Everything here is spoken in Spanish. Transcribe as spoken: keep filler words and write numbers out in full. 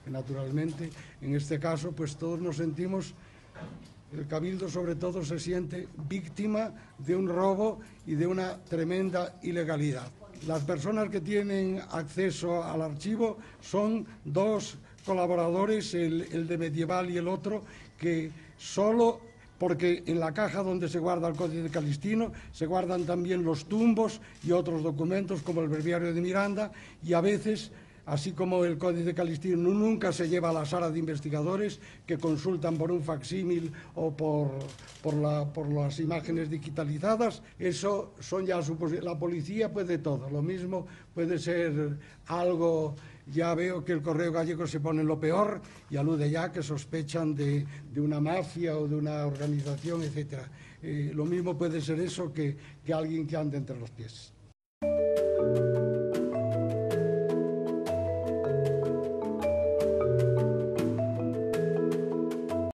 Naturalmente, en este caso, pues todos nos sentimos, el Cabildo sobre todo se siente víctima de un robo y de una tremenda ilegalidad. Las personas que tienen acceso al archivo son dos colaboradores, el, el de Medieval y el otro, que solo, porque en la caja donde se guarda el Códice Calistino se guardan también los tumbos y otros documentos como el Breviario de Miranda, y a veces, así como el Códice Calistino nunca se lleva a la sala de investigadores que consultan por un facsímil o por, por, la, por las imágenes digitalizadas, eso son ya suposiciones. La policía puede todo, lo mismo puede ser algo. Ya veo que el Correo Gallego se pone en lo peor y alude ya que sospechan de, de una mafia o de una organización, etcétera. Eh, lo mismo puede ser eso que, que alguien que ande entre los pies.